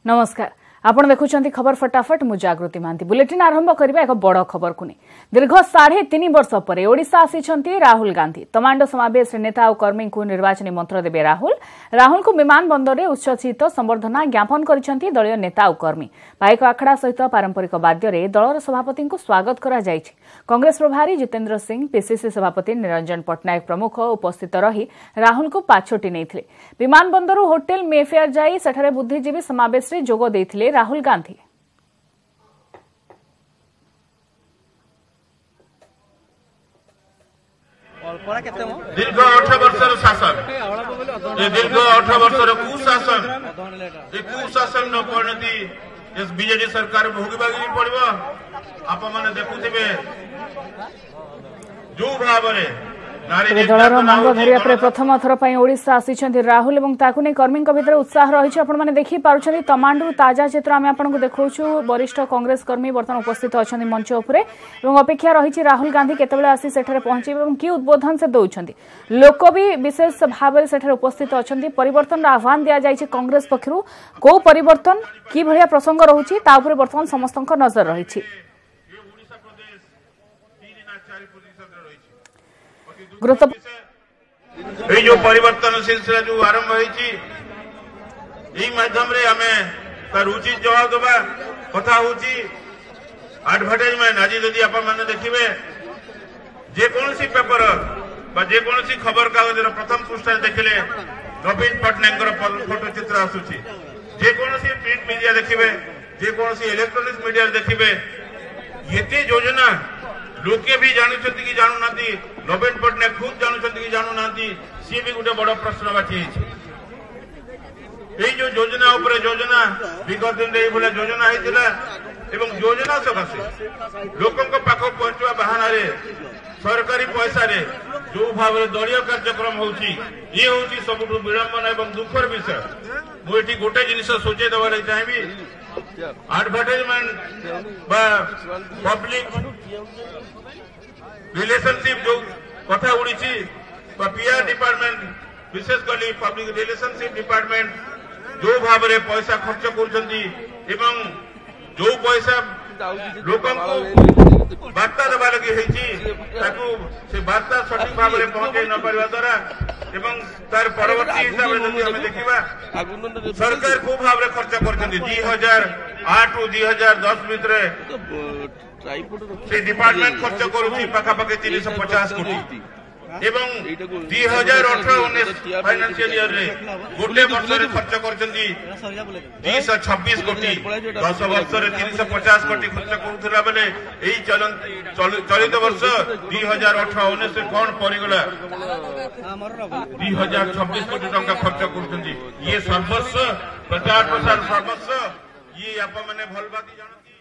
नमस्कार आपण देखुछंती खबर फटाफट मु जागृति महांती बुलेटिन आरंभ करबा एक बड़ खबर को दीर्घ 3.5 वर्ष पर ओडिशा आसीछंती राहुल गांधी तमांडो समावेश नेता और कर्मी को निर्वाचन मंत्र देबे राहुल को विमान बंदर में उच्चसित संबर्धना ज्ञापन करिसेंती दलीय नेता और कर्मी पाइक आखड़ा सहित पारंपरिक वाद्य दलर सभापति को स्वागत करा जायछि। कांग्रेस प्रभारी जितेंद्र सिंह पीसीसी सभापति निरंजन पट्टनायक प्रमुख उपस्थित रही राहुल को पाछोटी नहीं विमान बंदर होटेल मेफेयर जाई सेठारे बुद्धिजीवी समावेश रे जोग देथिले राहुल गांधी। दीर्घ 18 वर्षर शासन दीर्घ 18 वर्षर कुशासन न परिणति इस बीजेडी सरकार भोगवाक पड़ो। आप मैंने देखुवे जो भाव दलर मंग धरिया प्रथम थर पर ओडिशा आसी राहुल और ताकू नहीं कर्मी भीतर उत्साह रही आपने देखी पार्टी तमांडू ताजा चित्र आम आपको देखु वरिष्ठ कांग्रेस कर्मी बर्तमान उपस्थित अच्छा मंच उपरे अपेक्षा रही राहुल गांधी केतबेले आसी सेठारे पहुंचे कि उद्बोधन से दौरान लोक भी विशेष भाव में उपस्थित अच्छा परिवर्तन आह्वान दि जाए कांग्रेस पक्षर कौ परिवर्तन कि भाया प्रसंग रही बर्तमान समस्त नजर रही। जो परिवर्तन सिलसिला जो आरंभ माध्यम रे आमे तार उचित जवाब देवा कथा होची एडवर्टाइजमेंट। आज यदि आप मैंने देखिए जेकोसी पेपर बा जेकोसी खबर कागज प्रथम पृष्ठ देखिले नवीन पट्टनायक फोटो चित्र आसूची। जेकोसी प्रिंट मीडिया देखिए जेकोसी इलेक्ट्रोनिक्स मीडिया देखिए ये योजना लोके भी जानते कि जानू ना नवीन पट्टनायक खुद जानते कि जानू ना सी भी गोटे बड़ प्रश्न बाकी जो योजना उपरे योजना विगत दिन योजना होता योजना सकाशे लोक पाख पहुंचा बाहाना सरकारी पैसा रे जो भाव दलीय कार्यक्रम होची ये होची सबुठ विडंबना एवं दुखर विषय। मुझे गोटे जिनिस सूचे देवा चाहिए एडवर्टाइजमेंट पब्लिक रिलेशनशिप जो कथा उड़ी पीआर डिपार्टमेंट विशेषकर पब्लिक रिलेशनशिप डिपार्टमेंट जो भाव में पैसा खर्च कर जो पैसा लोक बार्ता देवा लगी बार्ता सठिक भाव में पहुंचे न पारा द्वारा तार परवर्ती हिसाब से देखा सरकार को भाव में खर्च कर 2008 ରୁ 2010 भितर डिपार्टमेंट खर्च करुच्ची पाखापाखि 350 कोटी एवं 2018-19 फाइनेंशियल ईयर रे गोटे वर्ष खर्च कर 226 कोटी 10 वर्ष 350 कोटी खर्च करुला बेले चलित वर्ष 2018-19 कौन पड़गला 2026 कोटी टंका खर्च कर ये सर्वस्व 50% सर्वस्व ये आप मैंने भल बाकी जानती।